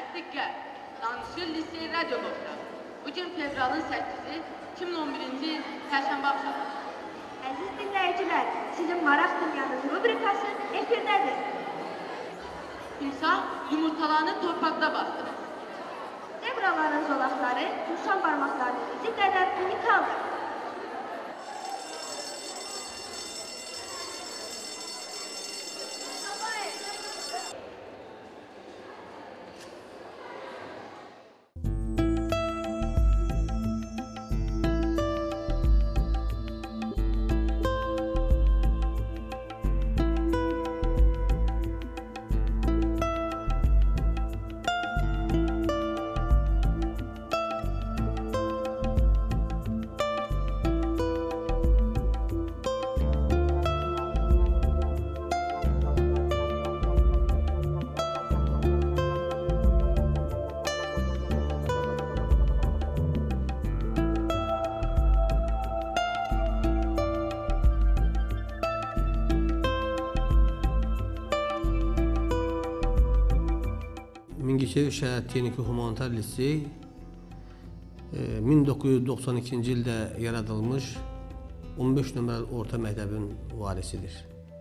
Diqqət! Danışır Lisey Radio Qovda. Bugün fevralın 8-i 2011-ci il Pərşənbə axşamıdır. Əziz dinləyicilər, sizin Maraq Dünyanız rubrikası efirdədir. Timsah yumurtalarını torpaqda bastırır. Zebraların zolaqları insan parmaqlarının izi qədər unikaldır. Mingəçevir şəhər Texniki Humanitar Lisey 1992-ci ildə yaradılmış 15 nömrəli orta məktəbin varisidir.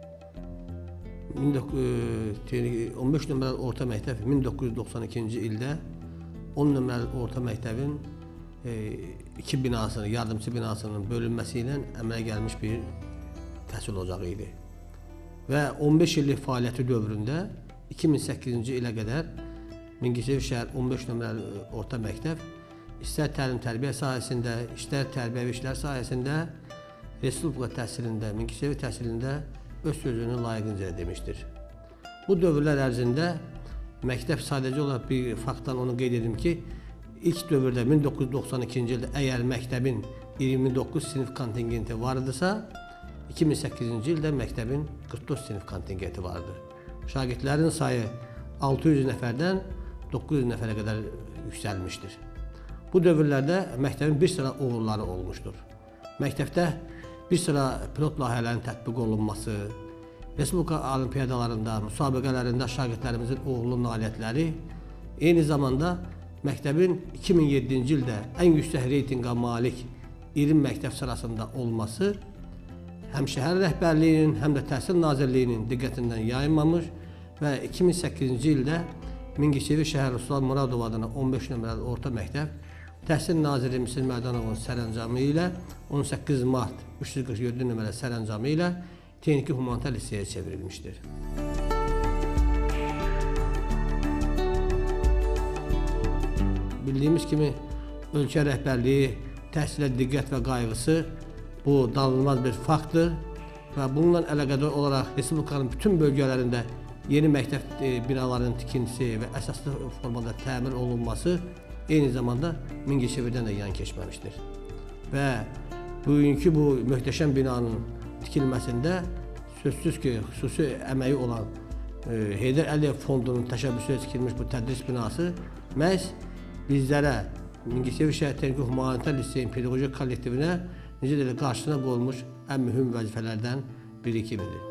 15 nömrəli orta məktəb 1992-ci ildə 10 nömrəli orta məktəbin iki binasının, yardımçı binasının bölünməsi ilə əmələ gəlmiş bir təhsil ocağı idi. Və 15 illik fəaliyyəti dövründə 2008-ci ilə qədər Mingəçevir şəhər 15 nömrəli orta məktəb istər təlim-tərbiyə sahəsində, istər tərbiyəvi işlər sahəsində, respublika təhsilində, Mingəçevir təhsilində öz sözünü layiqincə demişdir. Bu dövrlər ərzində məktəb sadəcə olaraq bir faktdan onu qeyd edim ki, ilk dövrdə 1992-ci ildə əgər məktəbin 29 sinif kontingenti var idisə, 2008-ci ildə məktəbin 44 sinif kontingenti vardır. Şagirdlərin sayı 600 nəfərdən 900 nəfərə qədər yüksəlmişdir. Bu dövrlərdə məktəbin bir sıra uğurları olmuşdur. Məktəbdə bir sıra pilot layihələrin tətbiq olunması, respublika olimpiyadalarında, müsabiqələrində şagirdlərimizin uğurlu nailiyyətləri, eyni zamanda məktəbin 2007-ci ildə ən yüksək reytinqa malik 20 məktəb sırasında olması həm şəhər rəhbərliyinin, həm də Təhsil Nazirliyinin diqqətindən yayınmamış və 2008-ci ildə Mingəçevir şəhər Ruslan Muradov adına 15 nömrəli orta məktəb Təhsil Naziri Misir Mərdanovun sərəncamı ilə 18 mart 347 nömrəli sərəncamı ilə Texniki Humanitar Liseyə çevrilmişdir. Bildiyimiz kimi ölkə rəhbərliyi təhsilə diqqət və qayğısı bu danılmaz bir faktdır və bununla əlaqədar olaraq respublikanın bütün bölgələrində yeni məktəb binalarının tikintisi və əsaslı formada təmir olunması eyni zamanda Mingəçevirdən də yan keçməmişdir. Və bugünkü bu möhtəşəm binanın tikilməsində sözsüz ki, xüsusi əməyi olan Heydər Əliyev Fondunun təşəbbüsü ilə tikilmiş bu tədris binası məhz bizlərə, Mingəçevir şəhər Texniki Humanitar Liseyin pedaqoji kollektivinə necə də qarşısına qoyulmuş ən mühüm vəzifələrdən biri kimidir.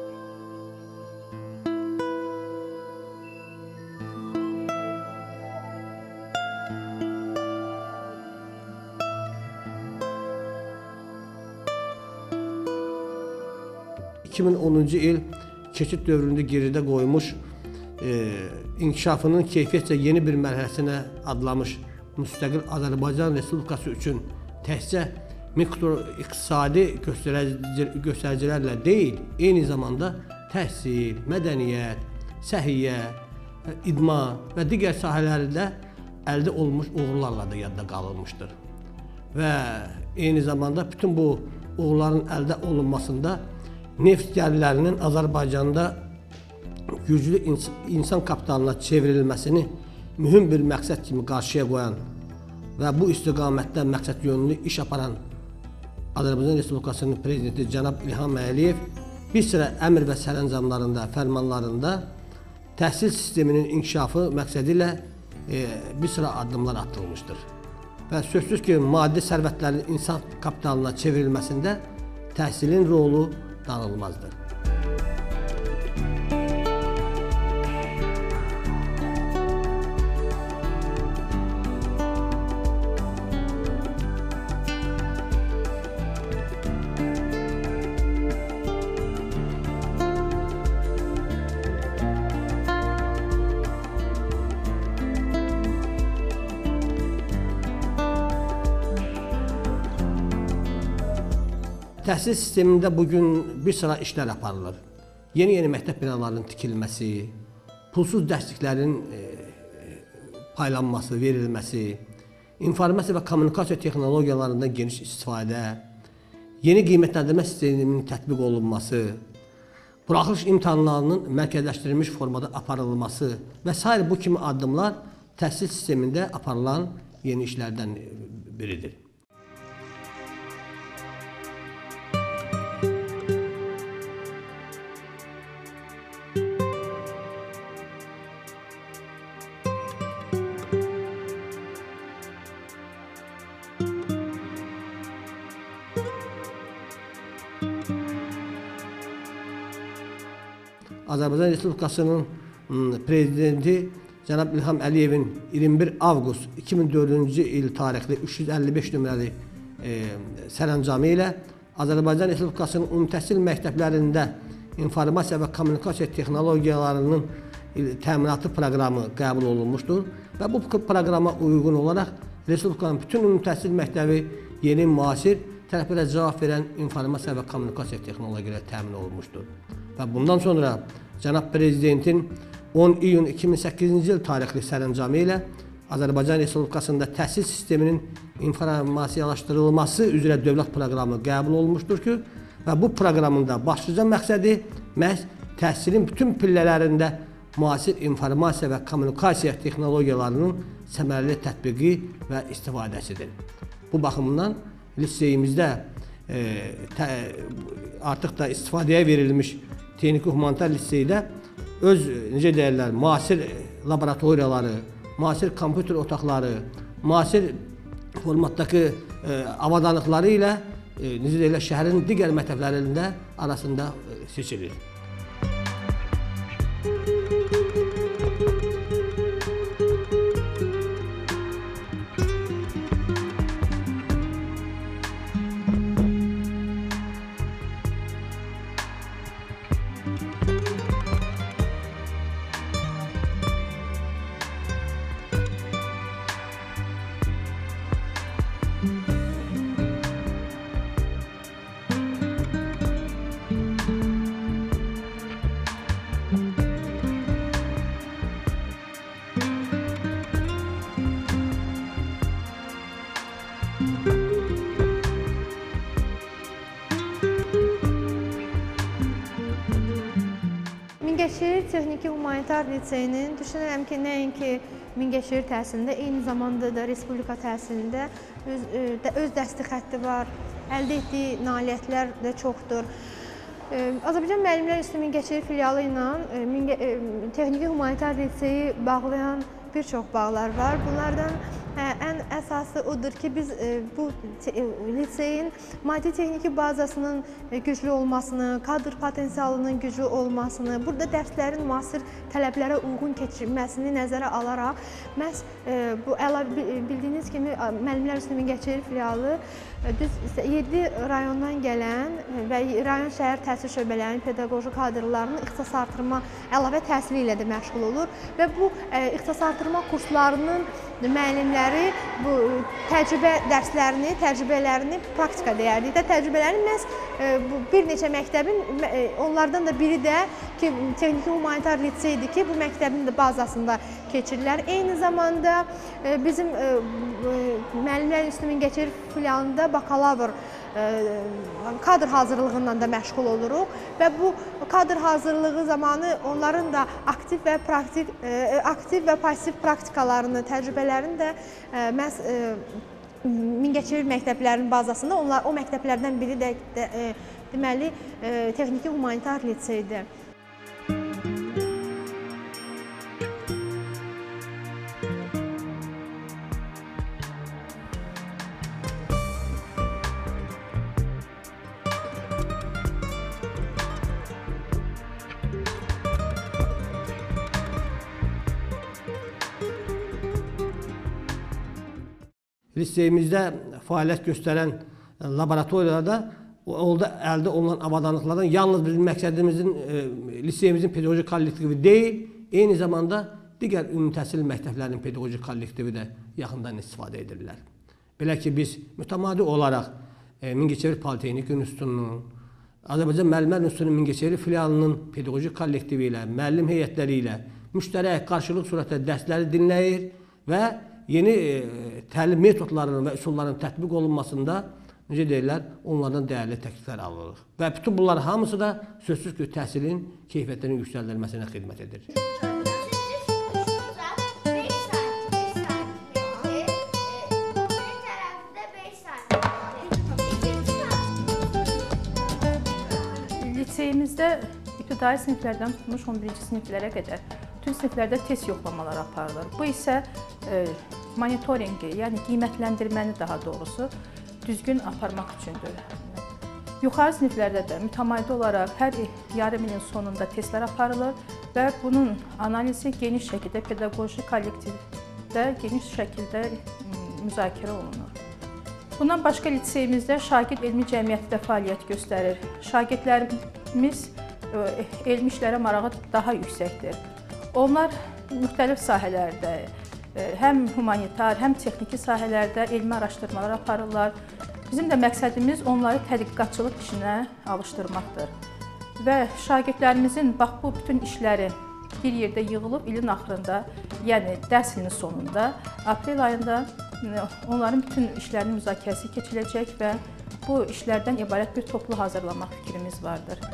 – 2010-cu il keçid dövründə geridə qoymuş, inkişafının keyfiyyətcə yeni bir mərhələsinə adlamış müstəqil Azərbaycan Respublikası üçün təkcə mikroiqtisadi göstəricilərlə deyil, eyni zamanda təhsil, mədəniyyət, səhiyyə, idman və digər sahələrdə əldə olmuş uğurlarla da yadda qalınmışdır. Və eyni zamanda bütün bu uğurların əldə olunmasında neft gəlirlərinin Azərbaycanda güclü insan kapitalına çevrilməsini mühüm bir məqsəd kimi qarşıya qoyan və bu istiqamətdə məqsəd yönlü iş aparan Azərbaycan Respublikasının Prezidenti cənab İlham Əliyev bir sıra əmr və sərəncamlarında, fərmanlarında təhsil sisteminin inkişafı məqsədi ilə bir sıra addımlar atılmışdır. Və sözsüz ki, maddi sərvətlərin insan kapitalına çevrilməsində təhsilin rolu danılmazdır. Təhsil sistemində bugün bir sıra işlər aparılır. Yeni məktəb binalarının tikilməsi, pulsuz dərsliklərin paylanması, verilməsi, informasiya və kommunikasiya texnologiyalarından geniş istifadə, yeni qiymətləndirmə sisteminin tətbiq olunması, buraxılış imtahanlarının mərkəzləşdirilmiş formada aparılması və s. bu kimi addımlar təhsil sistemində aparılan yeni işlərdən biridir. Azərbaycan Respublikasının prezidenti cənab İlham Əliyevin 21 avqust 2004-cü il tarixli 355 nömrəli sərəncamı ilə Azərbaycan Respublikasının ümumi təhsil məktəblərində informasiya və kommunikasiya texnologiyalarının təminatı proqramı qəbul olunmuşdur və bu proqrama uyğun olaraq Respublikanın bütün ümumi təhsil məktəbi yeni, müasir, tələblərə cavab verən informasiya və kommunikasiya texnologiyaları təmin olunmuşdur. Və bundan sonra cənab Prezidentin 10 iyun 2008-ci il tarixli sərəncamı ilə Azərbaycan Respublikasında təhsil sisteminin informasiyalaşdırılması üzrə dövlət proqramı qəbul olunmuşdur ki, və bu proqramın da başlıca məqsədi məhz təhsilin bütün pillələrində müasir informasiya və kommunikasiya texnologiyalarının səmərəli tətbiqi və istifadəsidir. Bu baxımdan liseyimizdə artıq da istifadəyə verilmiş Texniki Humanitar Liseydə öz, necə deyirlər, müasir laboratoriyaları, müasir kompüter otaqları, müasir formatdakı avadanlıqları ilə, necə deyirlər, şəhərin digər məktəblərində arasında seçilir. Mingəçevir Texniki Humanitar Liseyinin düşünürəm ki, nəinki Mingəçevir təhsilində, eyni zamanda da Respublika təhsilində öz dəsti xətti var, əldə etdiyi nailiyyətlər də çoxdur. Azərbaycan Müəllimlər Üstü Mingəçevir filialı ilə Texniki Humanitar Liseyi bağlayan bir çox bağlar var. Bunlardan ən əsası odur ki, biz bu liseyin maddi-texniki bazasının güclü olmasını, kadr potensialının güclü olmasını, burada dərslərin müasir tələblərə uyğun keçirilməsini nəzərə alaraq, məhz bu bildiyiniz kimi Müəllimlər Üstü Mingəçevir filialı biz 7 rayondan gələn və rayon şəhər təhsil şöbələrinin pedaqoji kadrlarının ixtisas artırma əlavə təhsili ilə də məşğul olur və bu ixtisas artırma kurslarının müəllimləri bu təcrübə dərslərini, təcrübələrini praktika deyərdik də, təcrübələrini məhz bir neçə məktəbin, onlardan da biri də ki, Texniki Humanitar Liseydir ki, bu məktəbin də bazasında keçirilər. Eyni zamanda bizim Müəllimlər Üstü Mingəçevir filialında bakalavr kadr hazırlığından da məşğul oluruq və bu kadr hazırlığı zamanı onların da aktiv və pasiv praktikalarını, təcrübələrini də məhz Mingəçevir məktəblərinin bazasında, o məktəblərdən biri də deməli Texniki Humanitar Liseydir. Liseyimizdə fəaliyyət göstərən laboratoriyalarda orada əldə olunan avadanlıqlardan yalnız bizim məqsədimizin liseyimizin pedaqoji kollektivi deyil, eyni zamanda digər ümumi təhsil məktəblərinin pedaqoji kollektivi də yaxından istifadə edirlər. Belə ki, biz mütəmadi olaraq Mingəçevir Politexnik İnstitutunun, Azərbaycan Müəllimlər İnstitutunun Mingəçevir filialının pedaqoji kollektivi ilə, müəllim heyətləri ilə müştərək qarşılıq surətdə dərsləri dinləyir və yeni təlim metodlarının və üsullarının tətbiq olunmasında necə deyirlər, onlardan dəyərli təkliflər alırıq. Və bütün bunlar hamısı da sözsüz ki, təhsilin keyfiyyətlərinin yüksəldilməsinə xidmət edir. Liseyimizdə ibtidai siniflərdən tutmuş 11-ci siniflərə qədər bütün siniflərdə test yoxlamaları aparılır. Bu isə monitoringi, yəni qiymətləndirməni daha doğrusu düzgün aparmaq üçündür. Yuxarı siniflərdə də mütəmadi olaraq hər yarım ilin sonunda testlər aparılır və bunun analizi geniş şəkildə pedaqoji kollektivdə geniş şəkildə müzakirə olunur. Bundan başqa liseyimizdə şagird elmi cəmiyyətdə fəaliyyət göstərir. Şagirdlərimiz elmi işlərə marağı daha yüksəkdir. Onlar müxtəlif sahələrdə, həm humanitar, həm texniki sahələrdə elmi araşdırmalar aparırlar. Bizim də məqsədimiz onları tədqiqatçılıq işinə alışdırmaqdır. Və şagirdlərimizin bax bu bütün işləri bir yerdə yığılıb ilin axırında, yəni dərs ilinin sonunda, aprel ayında onların bütün işlərinin müzakirəsi keçiriləcək və bu işlərdən ibarət bir toplu hazırlamaq fikrimiz vardır.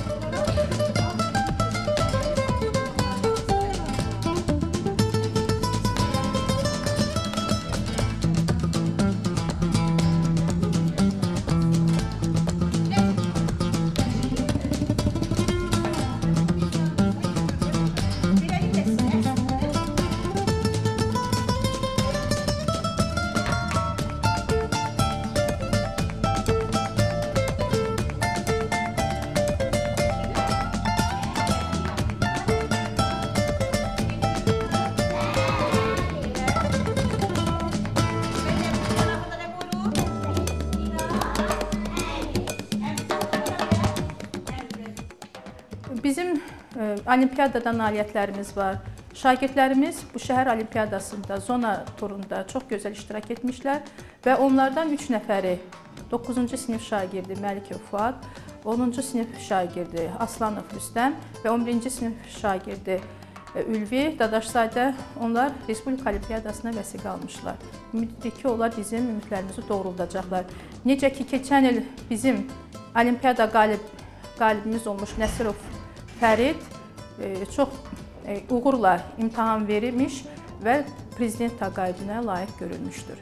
Bizim olimpiyadada nailiyyətlərimiz var. Şagirdlərimiz bu şəhər olimpiyadasında, zona turunda çox gözəl iştirak etmişlər və onlardan 3 nəfəri 9-cu sinif şagirdi Məlikov Fuad, 10-cu sinif şagirdi Aslanov Rüstəm və 11-ci sinif şagirdi Ülvi Dadaşzadə, onlar Respublika Olimpiyadasına vəsiqə almışlar. Ümiddir ki, onlar bizim ümidlərimizi doğruldacaqlar. Necə ki, keçən il bizim olimpiyada qalibimiz olmuş Nəsirov Fərid çox uğurla imtahan verilmiş və prezident təqaüdünə layiq görülmüşdür.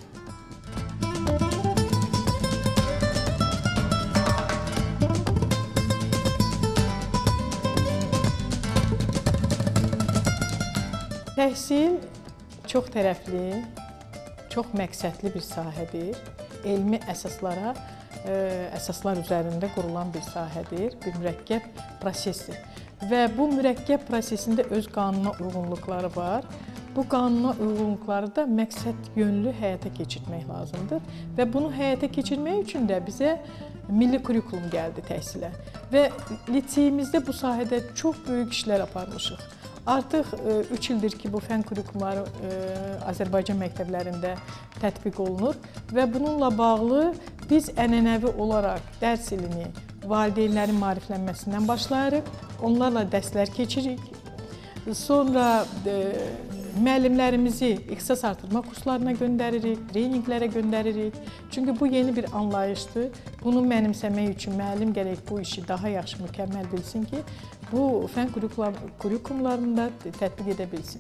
Təhsil çox tərəfli, çox məqsədli bir sahədir. Elmi əsaslar üzərində qurulan bir sahədir, bir mürəkkəb prosesdir. Və bu mürəkkəb prosesində öz qanuna uyğunluqları var. Bu qanuna uyğunluqları da məqsəd yönlü həyata keçirmək lazımdır. Və bunu həyata keçirmək üçün də bizə milli kurikulum gəldi təhsilə. Və liseyimizdə bu sahədə çox böyük işlər aparmışıq. Artıq 3 ildir ki, bu fən kurikulumları Azərbaycan məktəblərində tətbiq olunur və bununla bağlı biz ənənəvi olaraq dərs ilini valideynlərin maariflənməsindən başlayırıq, onlarla dərslər keçirik. Sonra müəllimlərimizi ixtisas artırma kurslarına göndəririk, treninqlərə göndəririk. Çünki bu yeni bir anlayışdır. Bunu mənimsəmək üçün müəllim gərək bu işi daha yaxşı, mükəmməl bilsin ki, bu fən kurikulumlarını da tətbiq edə bilsin.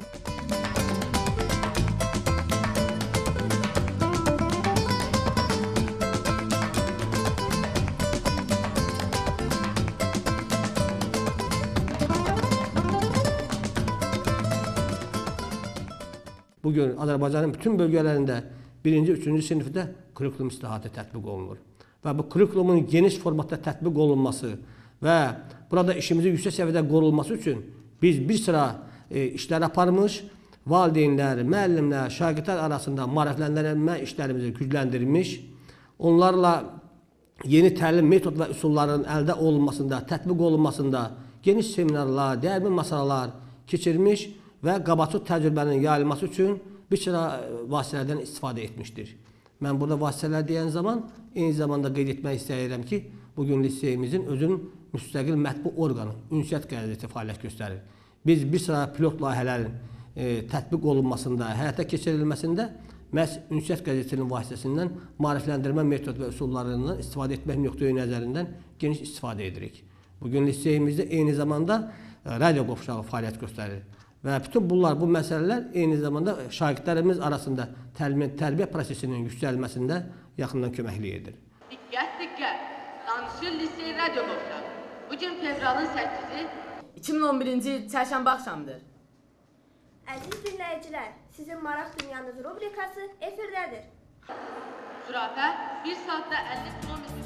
Bugün Azərbaycanın bütün bölgələrində 1-ci, 3-cü sinifdə kurikulum islahatı tətbiq olunur. Və bu kurikulumun geniş formatda tətbiq olunması və burada işimizin yüksək səviyyədə qorunması üçün biz bir sıra işlər aparmış, valideynlər, müəllimlər, şagirdlər arasında maarifləndirmə işlərimizi gücləndirmiş, onlarla yeni təlim metod və üsulların əldə olunmasında, tətbiq olunmasında geniş seminarlar, dəyərli masalalar keçirmiş və qabaqcıl təcrübənin yayılması üçün bir sıra vasitələrdən istifadə etmişdir. Mən burada vasitələr deyən zaman eyni zamanda qeyd etmək istəyirəm ki, bugün liseyimizin özünün müstəqil mətbu orqanı, Ünsiyyət qəzeti fəaliyyət göstərir. Biz bir sıra pilot layihələrin tətbiq olunmasında, həyata keçirilməsində məhz Ünsiyyət qəzetinin vasitəsindən maarifləndirmə metod və üsullarından istifadə etmək nöqteyi nəzərindən geniş istifadə edirik. Bugün liseyimizdə eyni zamanda radio qovşağı fəaliyyət göstərir. Və bütün bunlar, bu məsələlər eyni zamanda şagirdlərimiz arasında tərbiyə prosesinin yüksəlməsində yaxından köməklik edir. Diqqət, diqqət! Danışır Lisey Radio Qovşağı. Bugün fevralın 8-i 2011-ci il çərşənbə axşamıdır. Əziz dinləyicilər, sizin Maraq Dünyanız rubrikası efirdədir. Zürafə 1 saatda 50 kilometr.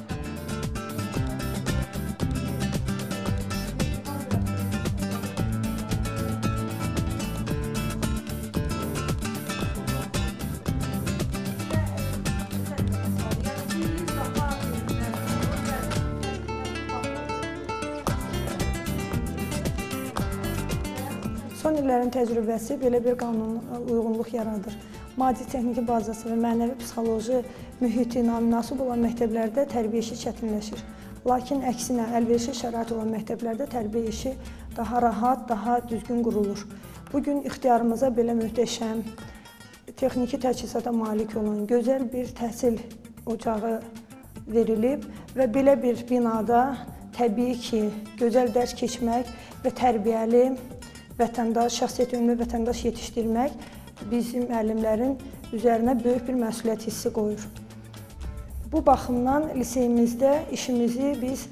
Son illərin təcrübəsi belə bir qanuna uyğunluq yaradır. Maddi texniki bazası və mənəvi psixoloji mühiti münasib olan məktəblərdə tərbiyə işi çətinləşir. Lakin əksinə, əlverişli şərait olan məktəblərdə tərbiyə işi daha rahat, daha düzgün qurulur. Bugün ixtiyarımıza belə möhtəşəm, texniki təchizata malik olan gözəl bir təhsil ocağı verilib və belə bir binada təbii ki, gözəl dərs keçmək və tərbiyəli vətəndaş, şəxsiyyət yönümlü vətəndaş yetişdirmək bizim müəllimlərin üzərinə böyük bir məsuliyyət hissi qoyur. Bu baxımdan liseyimizdə işimizi biz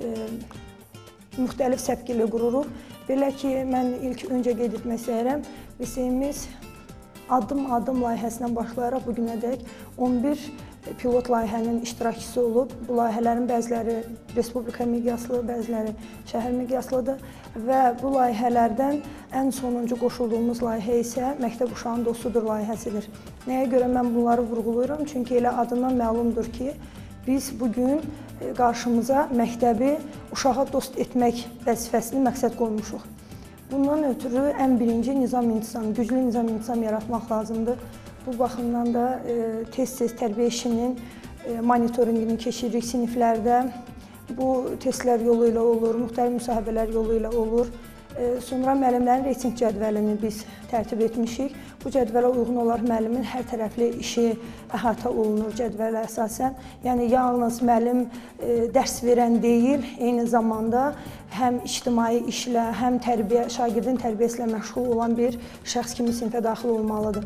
müxtəlif səbq ilə qururuq. Belə ki, mən öncə qeyd etmək istəyirəm, liseyimiz addım-addım layihəsindən başlayaraq bugünədək 11 pilot layihənin iştirakçısı olub. Bu layihələrin bəziləri respublika miqyaslı, bəziləri şəhər miqyaslıdır və bu layihələrdən ən sonuncu qoşulduğumuz layihə isə Məktəb Uşağın Dostudur layihəsidir. Nəyə görə mən bunları vurğulayıram? Çünki elə adından məlumdur ki, biz bugün qarşımıza məktəbi uşağa dost etmək vəzifəsini məqsəd qoymuşuq. Bundan ötürü ən birinci nizam-intizam, güclü nizam-intizam yaratmaq lazımdır. Bu baxımdan da tez-tez tərbiyə işinin monitorinqini keçiririk siniflərdə. Bu testlər yolu ilə olur, müxtəlif müsahibələr yolu ilə olur. Sonra müəllimlərin reyting cədvəlini biz tərtib etmişik. Bu cədvələ uyğun olaraq müəllimin hər tərəfli işi əhatə olunur cədvələ əsasən. Yəni, yalnız müəllim dərs verən deyil, eyni zamanda həm ictimai işlə, həm şagirdin tərbiyəsi ilə məşğul olan bir şəxs kimi sinifə daxil olmalıdır.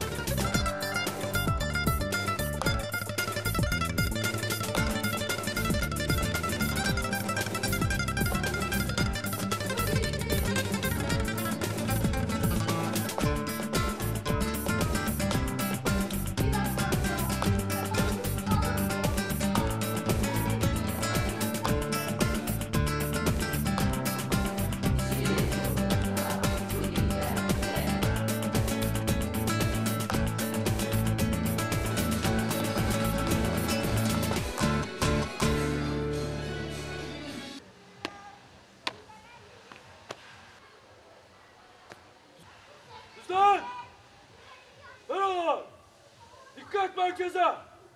Kızlar! Merhabalar! Dikkat merkeze!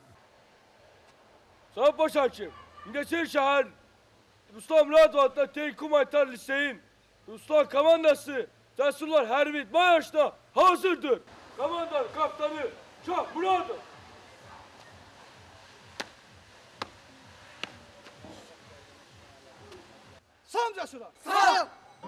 Sayın Başhakim, Müngeçer Şehir Ruslan Radvat'ta Teğkum Aytar Liseyin Ruslan Komandası Tesullar Hervit Mayaş'ta hazırdır. Komandan kaptanı Şah Murat'ı. Samcasına! Sağ!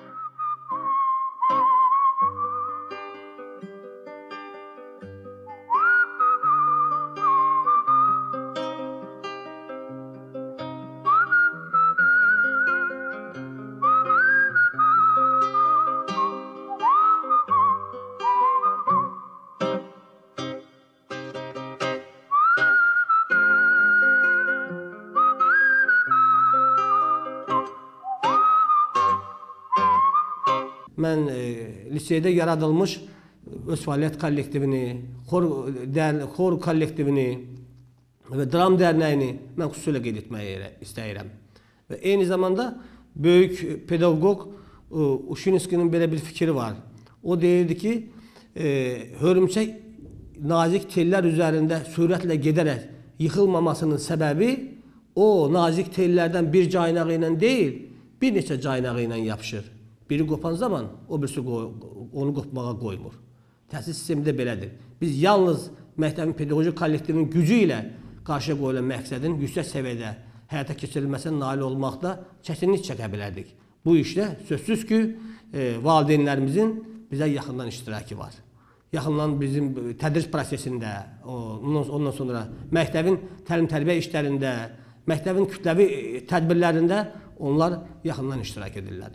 Mən liseydə yaradılmış öz fəaliyyət kollektivini, xor kollektivini və dram dərnəyini mən xüsusilə qeyd etmək istəyirəm. Və eyni zamanda böyük pedaqoq Uşinskinin belə bir fikri var. O deyirdi ki, hörümçək nazik tellər üzərində sürətlə gedərək yıxılmamasının səbəbi o nazik tellərdən bir caynağı ilə deyil, bir neçə caynağı ilə yapışır. Biri qopan zaman o birisi onu qopmağa qoymur. Təhsil sistemində belədir. Biz yalnız məktəbin pedaqoji kollektivinin gücü ilə qarşıya qoyulan məqsədin yüksək səviyyədə həyata keçirilməsinə nail olmaqda çətinlik çəkə bilərdik. Bu işdə sözsüz ki, valideynlərimizin bizə yaxından iştirakı var. Yaxından bizim tədris prosesində, ondan sonra məktəbin təlim-tərbiyə işlərində, məktəbin kütləvi tədbirlərində onlar yaxından iştirak edirlər.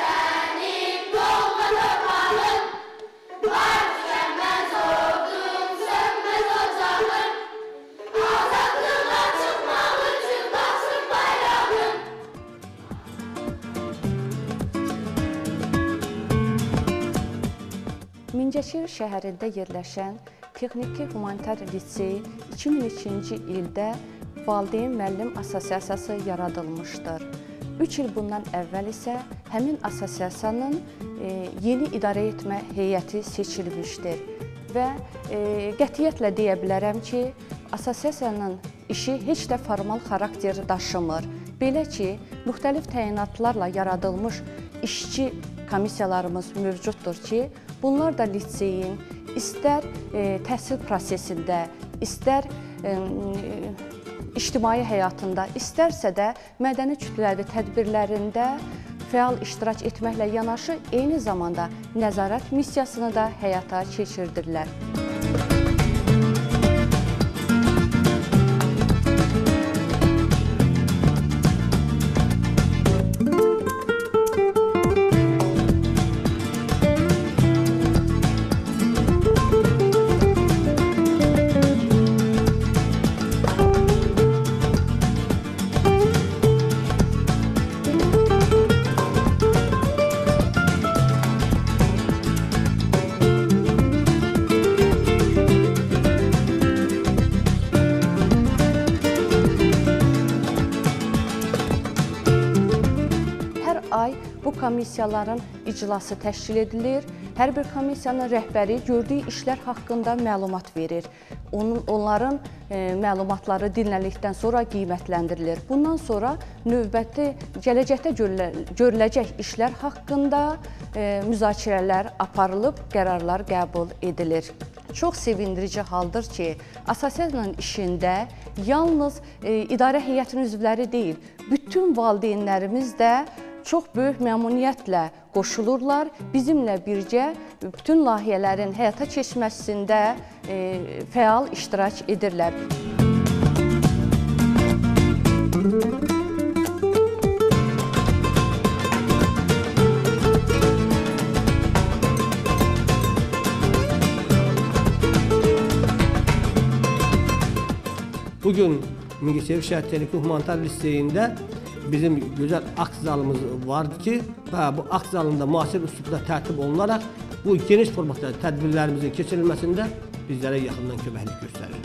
Mingəçevir şəhərində yerləşən Texniki Humanitar Lisey 2002-ci ildə Valideyn Müəllim Assosiasiyası yaradılmışdır. 3 il bundan əvvəl isə həmin assosiasiyanın yeni idarə etmə heyəti seçilmişdir. Və qətiyyətlə deyə bilərəm ki, assosiasiyanın işi heç də formal xarakter daşımır. Belə ki, müxtəlif təyinatlarla yaradılmış işçi komissiyalarımız mövcuddur ki, bunlar da liseyin istər təhsil prosesində, istər ictimai həyatında, istərsə də mədəni kütləvi tədbirlərində fəal iştirak etməklə yanaşı, eyni zamanda nəzarət missiyasını da həyata keçirdirlər. Bu komissiyaların iclası təşkil edilir. Hər bir komissiyanın rəhbəri gördüyü işlər haqqında məlumat verir. Onların məlumatları dinlədikdən sonra qiymətləndirilir. Bundan sonra növbəti gələcəkdə görüləcək işlər haqqında müzakirələr aparılıb, qərarlar qəbul edilir. Çox sevindirici haldır ki, assosiasiyanın işində yalnız idarə heyətinin üzvləri deyil, bütün valideynlərimiz də çox böyük məmnuniyyətlə qoşulurlar. Bizimlə birgə bütün layihələrin həyata keçməsində fəal iştirak edirlər. Bugün Mingəçevir şəhər Texniki Humanitar Liseyində bizim gözəl akt zalımız vardı ki, bu akt zalında müasir üslubda tərtib olunaraq bu geniş formatda tədbirlərimizin keçirilməsində bizlərə yaxından köməklik göstərir.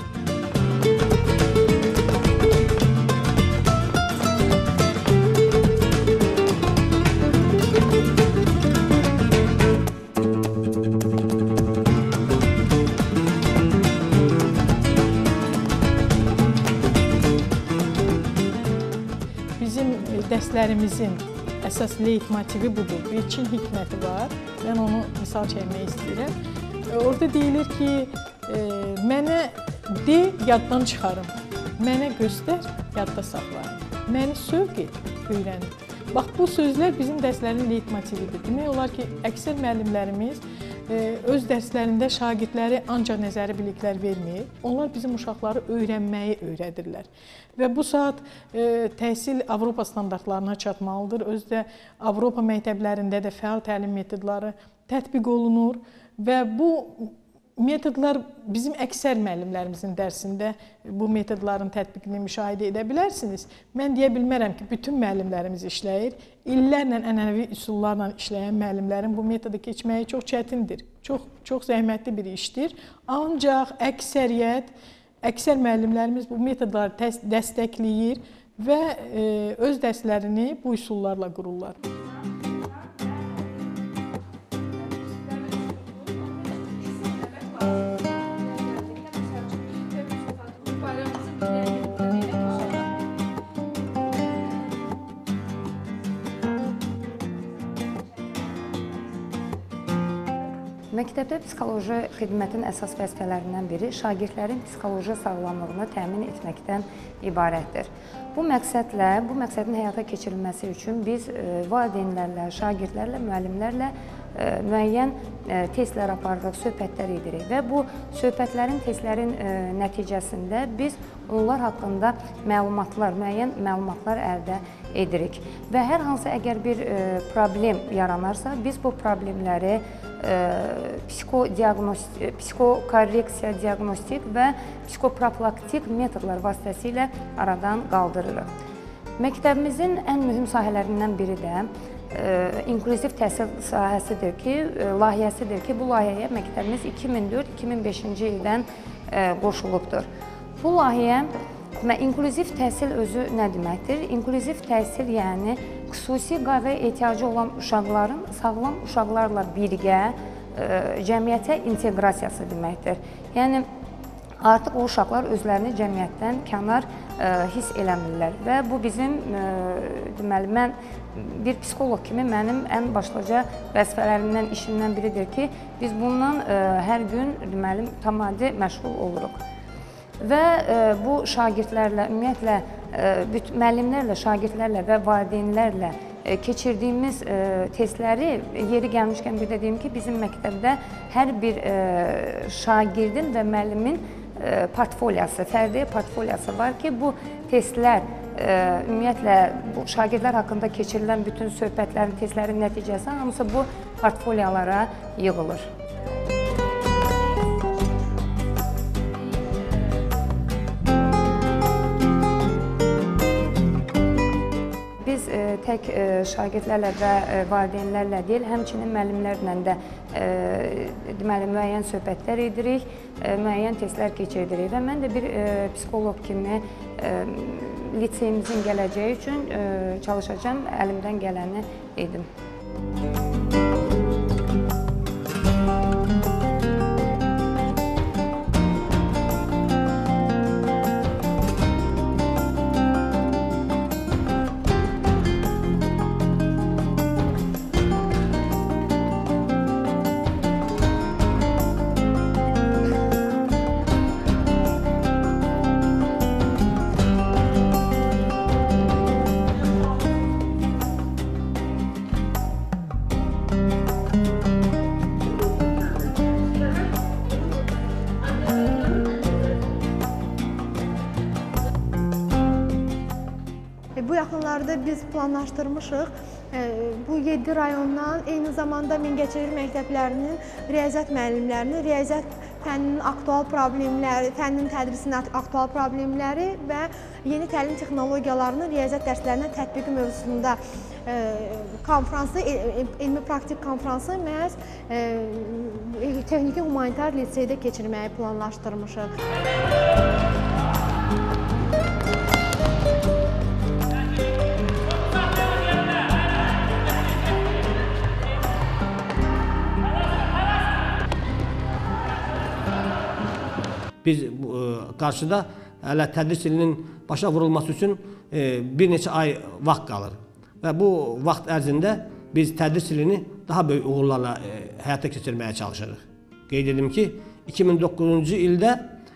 Dərslərimizin əsas leytmotivi budur. Bir Çin hikməti var. Mən onu misal çəkmək istəyirəm. Orada deyilir ki, mənə de, yaddan çıxarım. Mənə göstər, yadda saxlarım. Məni sövq et, öyrənim. Bax, bu sözlər bizim dərslərin leytmotividir. Demək olar ki, əksər müəllimlərimiz öz dərslərində şagirdləri ancaq nəzəri biliklər vermir. Onlar bizim uşaqları öyrənməyi öyrədirlər. Və bu saat təhsil Avropa standartlarına çatmalıdır. Özdə Avropa məktəblərində də fəal təlim metodları tətbiq olunur və bu metodlar bizim əksər müəllimlərimizin dərsində bu metodların tətbiqini müşahidə edə bilərsiniz. Mən deyə bilmərəm ki, bütün müəllimlərimiz işləyir. İllərlə ənənəvi üsullarla işləyən müəllimlərin bu metodu keçməyi çox çətindir. Çox zəhmətli bir işdir. Ancaq əksər müəllimlərimiz bu metodları dəstəkləyir və öz dərslərini bu üsullarla qururlar. Məktəbdə psixoloji xidmətin əsas vəzifələrindən biri şagirdlərin psixoloji sağlamlığını təmin etməkdən ibarətdir. Bu məqsədin həyata keçirilməsi üçün biz valideynlərlə, şagirdlərlə, müəllimlərlə müəyyən testlər apardıq, söhbətlər edirik və bu söhbətlərin, testlərin nəticəsində biz onlar haqqında müəyyən məlumatlar əldə edirik. Və hər hansı əgər bir problem yaranarsa, biz bu problemləri psixokorreksiya, diaqnostik və psixoprofilaktik metodlar vasitəsilə aradan qaldırırıq. Məktəbimizin ən mühüm sahələrindən biri də inklüziv təhsil layihəsidir ki, bu layihəyə məktəbimiz 2004-2005-ci ildən qoşulubdur. Bu layihə inklüziv təhsil özü nə deməkdir? İnklüziv təhsil yəni xüsusi qayğı ehtiyacı olan uşaqların sağlam uşaqlarla birgə cəmiyyətə inteqrasiyası deməkdir. Yəni artıq o uşaqlar özlərini cəmiyyətdən kənar hiss eləmirlər və bu bizim deməli mən bir psixoloq kimi mənim ən başlıca vəzifələrimdən, işimdən biridir ki, biz bundan hər gün deməli tamamilə məşğul oluruq. Və bu şagirdlərlə, ümumiyyətlə müəllimlərlə, şagirdlərlə və valideynlərlə keçirdiyimiz testləri yeri gəlmişkən bir də deyim ki, bizim məktəbdə hər bir şagirdin və müəllimin portfoliyası, fərdi portfoliyası var ki, bu testlər ümumiyyətlə bu şagirdlər haqqında keçirilən bütün söhbətlərin, testlərin nəticəsi hamısı bu portfoliyalara yığılır. Biz tək şagirdlərlə və valideynlərlə deyil, həmçinin müəllimlərlə də deməli müəyyən söhbətlər edirik, müəyyən testlər keçirdirik və mən də bir psixoloq kimi liseyimizin gələcəyi üçün çalışacağam, əlimdən gələni edim. Bu yaxınlarda biz planlaşdırmışıq. Bu 7 rayondan eyni zamanda Mingəçevir məktəblərinin riyaziyyat müəllimlərinin riyaziyyat fənninin aktual problemləri, fənnin tədrisinin aktual problemləri və yeni təlim texnologiyalarının riyaziyyat dərslərinə tətbiqi mövzusunda konfransı, elmi-praktik konfransı məhz Texniki Humanitar Liseydə keçirməyi planlaşdırmışıq. Biz qarşıda hələ tədris ilinin başa vurulması üçün bir neçə ay vaxt qalır. Və bu vaxt ərzində biz tədris ilini daha böyük uğurlarla həyata keçirməyə çalışırıq. Qeyd edim ki, 2009-cu ildə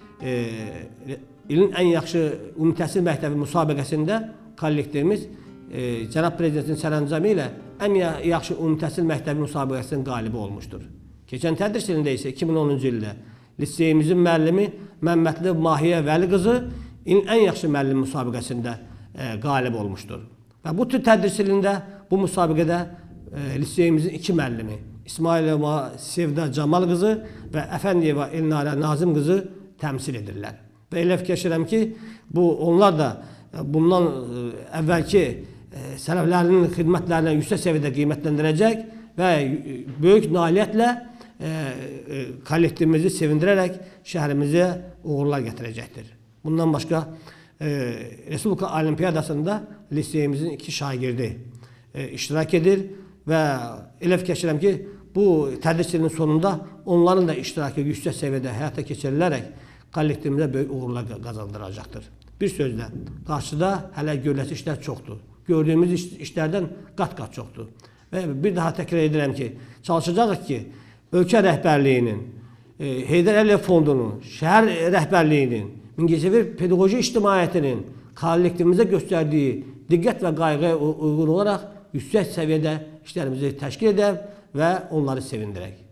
ilin ən yaxşı ümumi təhsil məktəbi müsabiqəsində kollektivimiz Cənab Prezidentin sərəncamı ilə ən yaxşı ümumi təhsil məktəbi müsabiqəsinin qalibi olmuşdur. Keçən tədris ilində isə 2010-cu ildə liseyimizin müəllimi Məmmədli Mahiyə Vəli qızı ilin ən yaxşı müəllim müsabiqəsində qalib olmuşdur. Və bu tür tədris ilində bu müsabiqədə liseyimizin 2 müəllimi İsmailova Sevda Camal qızı və Əfəndiyeva Elnarə Nazim qızı təmsil edirlər. Və elə fikirləşirəm ki, onlar da bundan əvvəlki sələflərinin xidmətlərini yüksək səviyyədə qiymətləndirəcək və böyük nailiyyətlə kollektivimizi sevindirərək şəhərimizə uğurlar gətirəcəkdir. Bundan başqa Respublika Olimpiyadasında liseyimizin 2 şagirdi iştirak edir və elə fikirləşirəm ki, bu tədris ilinin sonunda onların da iştirakı yüksək səviyyədə həyata keçirilərək kollektivimizə böyük uğurlar qazandıracaqdır. Bir sözlə, qarşıda hələ görüləsi işlər çoxdur. Gördüyümüz işlərdən qat-qat çoxdur. Və bir daha təkrar edirəm ki, çalışacağıq ki, ölkə rəhbərliyinin, Heydər Əliyev Fondunun, şəhər rəhbərliyinin, Mingəçevir pedaqoji ictimaiyyətinin kollektivimizə göstərdiyi diqqət və qayğıya uyğun olaraq yüksək səviyyədə işlərimizi təşkil edək və onları sevindirək.